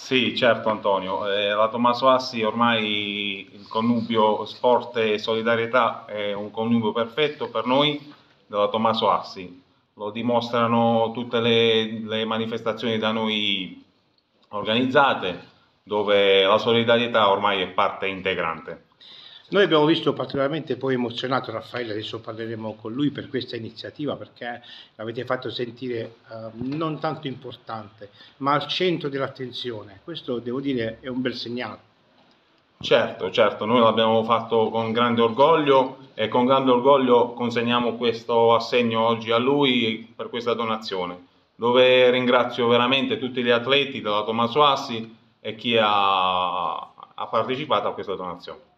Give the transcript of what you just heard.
Sì, certo Antonio, la Tommaso Assi ormai il connubio sport e solidarietà è un connubio perfetto per noi della Tommaso Assi, lo dimostrano tutte le manifestazioni da noi organizzate dove la solidarietà ormai è parte integrante. Noi abbiamo visto particolarmente poi emozionato Raffaele, adesso parleremo con lui per questa iniziativa perché l'avete fatto sentire non tanto importante, ma al centro dell'attenzione. Questo devo dire è un bel segnale. Certo, certo, noi l'abbiamo fatto con grande orgoglio e con grande orgoglio consegniamo questo assegno oggi a lui per questa donazione, dove ringrazio veramente tutti gli atleti della Tommaso Assi e chi ha partecipato a questa donazione.